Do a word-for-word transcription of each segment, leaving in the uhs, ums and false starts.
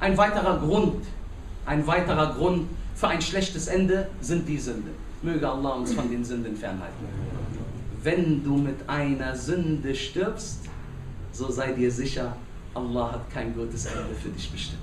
Ein weiterer Grund, ein weiterer Grund für ein schlechtes Ende sind die Sünde. Möge Allah uns von den Sünden fernhalten. Wenn du mit einer Sünde stirbst, so sei dir sicher, Allah hat kein gutes Ende für dich bestimmt.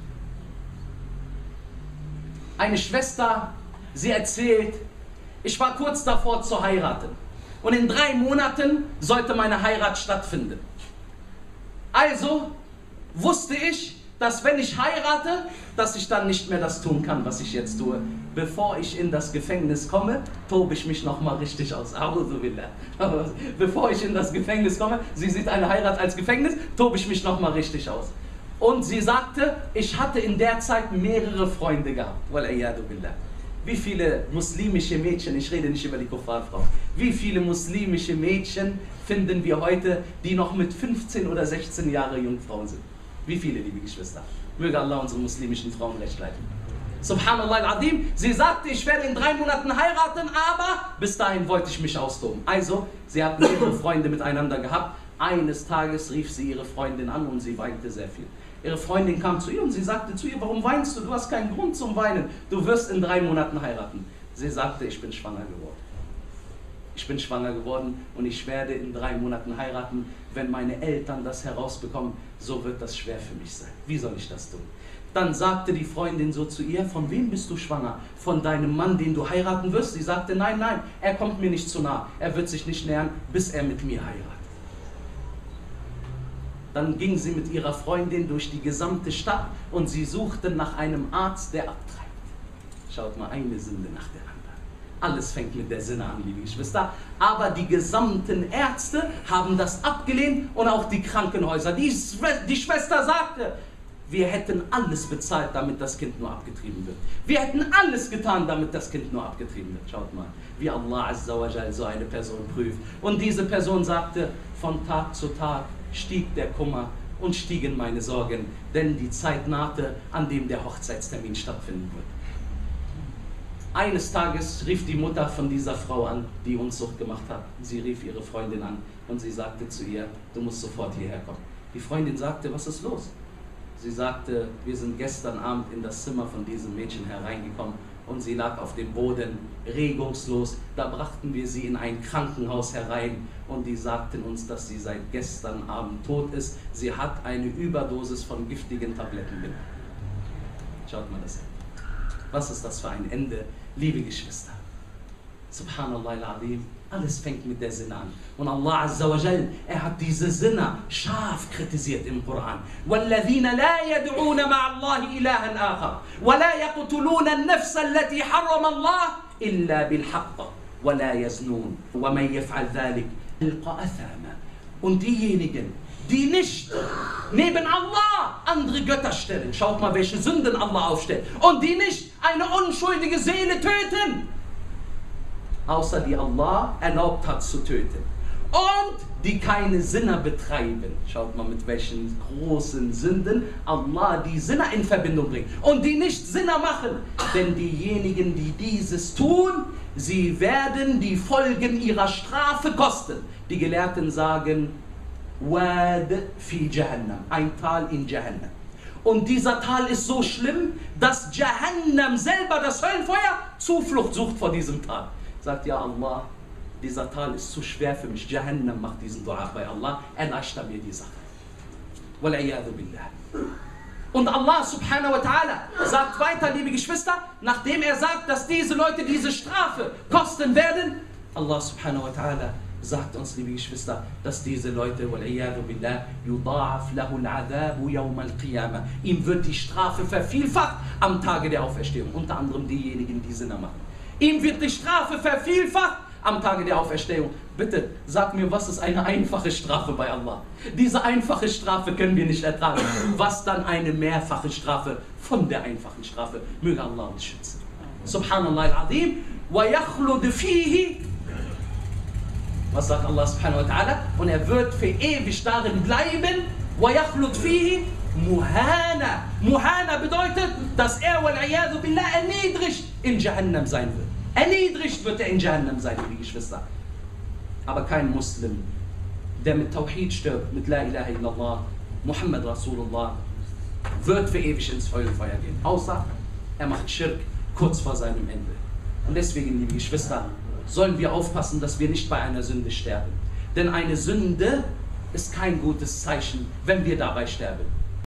Eine Schwester, sie erzählt, ich war kurz davor zu heiraten und in drei Monaten sollte meine Heirat stattfinden. Also wusste ich, dass wenn ich heirate, dass ich dann nicht mehr das tun kann, was ich jetzt tue. Bevor ich in das Gefängnis komme, tobe ich mich nochmal richtig aus. Bevor ich in das Gefängnis komme, sie sieht eine Heirat als Gefängnis, tobe ich mich nochmal richtig aus. Und sie sagte, ich hatte in der Zeit mehrere Freunde gehabt. Wie viele muslimische Mädchen, ich rede nicht über die Kuffarfrau, wie viele muslimische Mädchen finden wir heute, die noch mit fünfzehn oder sechzehn Jahren Jungfrauen sind? Wie viele, liebe Geschwister? Möge Allah unsere muslimischen Frauen recht leiten. Subhanallah al-Azim, sie sagte, ich werde in drei Monaten heiraten, aber bis dahin wollte ich mich austoben. Also, sie hat mehrere Freunde miteinander gehabt. Eines Tages rief sie ihre Freundin an und sie weinte sehr viel. Ihre Freundin kam zu ihr und sie sagte zu ihr, warum weinst du? Du hast keinen Grund zum Weinen. Du wirst in drei Monaten heiraten. Sie sagte, ich bin schwanger geworden. Ich bin schwanger geworden und ich werde in drei Monaten heiraten. Wenn meine Eltern das herausbekommen, so wird das schwer für mich sein. Wie soll ich das tun? Dann sagte die Freundin so zu ihr, von wem bist du schwanger? Von deinem Mann, den du heiraten wirst? Sie sagte, nein, nein, er kommt mir nicht zu nah. Er wird sich nicht nähern, bis er mit mir heiratet. Dann ging sie mit ihrer Freundin durch die gesamte Stadt und sie suchten nach einem Arzt, der abtreibt. Schaut mal, eine Sünde nach der anderen. Alles fängt mit der Sinne an, liebe Geschwister. Aber die gesamten Ärzte haben das abgelehnt und auch die Krankenhäuser. Die, die Schwester sagte, wir hätten alles bezahlt, damit das Kind nur abgetrieben wird. Wir hätten alles getan, damit das Kind nur abgetrieben wird. Schaut mal, wie Allah Azza wa Jal so eine Person prüft. Und diese Person sagte, von Tag zu Tag stieg der Kummer und stiegen meine Sorgen, denn die Zeit nahte, an dem der Hochzeitstermin stattfinden wird. Eines Tages rief die Mutter von dieser Frau an, die Unzucht gemacht hat. Sie rief ihre Freundin an und sie sagte zu ihr, du musst sofort hierher kommen. Die Freundin sagte, was ist los? Sie sagte, wir sind gestern Abend in das Zimmer von diesem Mädchen hereingekommen und sie lag auf dem Boden, regungslos. Da brachten wir sie in ein Krankenhaus herein und die sagten uns, dass sie seit gestern Abend tot ist. Sie hat eine Überdosis von giftigen Tabletten genommen. Schaut mal das an. Was ist das für ein Ende, liebe Geschwister? Subhanallah al-Azim, alles fängt mit der Sinne an. Und Allah Azza wa Jal, er hat diese Sinne scharf kritisiert im Koran. وَالَّذِينَ لَا يَدْعُونَ مَعَ اللَّهِ إِلَهًا آخَرَ وَلَا يَقْتُلُونَ النَّفْسَ الَّتِي حَرَّمَ اللَّهُ إِلَّا بِالْحَقِّ وَلَا يَزْنُونَ وَمَنْ يَفْعَلْ ذَلِكَ يَلْقَ أَثَامًا. Und diejenigen, die nicht neben Allah andere Götter stellen, schaut mal, welche Sünden Allah aufstellt, und die nicht eine unschuldige Seele töten, außer die Allah erlaubt hat zu töten, und die keine Sinner betreiben. Schaut mal, mit welchen großen Sünden Allah die Sinner in Verbindung bringt, und die nicht Sinner machen, denn diejenigen, die dieses tun, sie werden die Folgen ihrer Strafe kosten. Die Gelehrten sagen, Wad fi Jahannam, ein Tal in Jahannam. Und dieser Tal ist so schlimm, dass Jahannam selber, das Höllenfeuer, Zuflucht sucht vor diesem Tal. Sagt, ja Allah, dieser Tal ist zu schwer für mich. Jahannam macht diesen Dua bei Allah, erleichtert mir die Sache. Wal'iyadu billah. Und Allah subhanahu wa ta'ala sagt weiter, liebe Geschwister, nachdem er sagt, dass diese Leute diese Strafe kosten werden, Allah subhanahu wa ta'ala sagt uns, liebe Geschwister, dass diese Leute, wal'iyadu billah, yudha'af lahu al-'adhabu yawm al-qiyamah, ihm wird die Strafe vervielfacht am Tage der Auferstehung, unter anderem diejenigen, die Sinne machen. Ihm wird die Strafe vervielfacht am Tage der Auferstehung. Bitte, sag mir, was ist eine einfache Strafe bei Allah? Diese einfache Strafe können wir nicht ertragen. Was dann eine mehrfache Strafe von der einfachen Strafe? Möge Allah uns schützen. Subhanallah al-Azim. Wa yakhlud fihi. Was sagt Allah subhanahu wa ta'ala? Und er wird für ewig darin bleiben. Wa yakhlud fihi muhana. Muhana bedeutet, dass er, wal'iyadu billah, erniedrigt in Jahannam sein wird. Erniedrigt wird er in Jahannam sein, liebe Geschwister. Aber kein Muslim, der mit Tawhid stirbt, mit La ilaha illallah, Muhammad Rasulullah, wird für ewig ins Höllenfeuer gehen. Außer er macht Schirk kurz vor seinem Ende. Und deswegen, liebe Geschwister, sollen wir aufpassen, dass wir nicht bei einer Sünde sterben. Denn eine Sünde ist kein gutes Zeichen, wenn wir dabei sterben.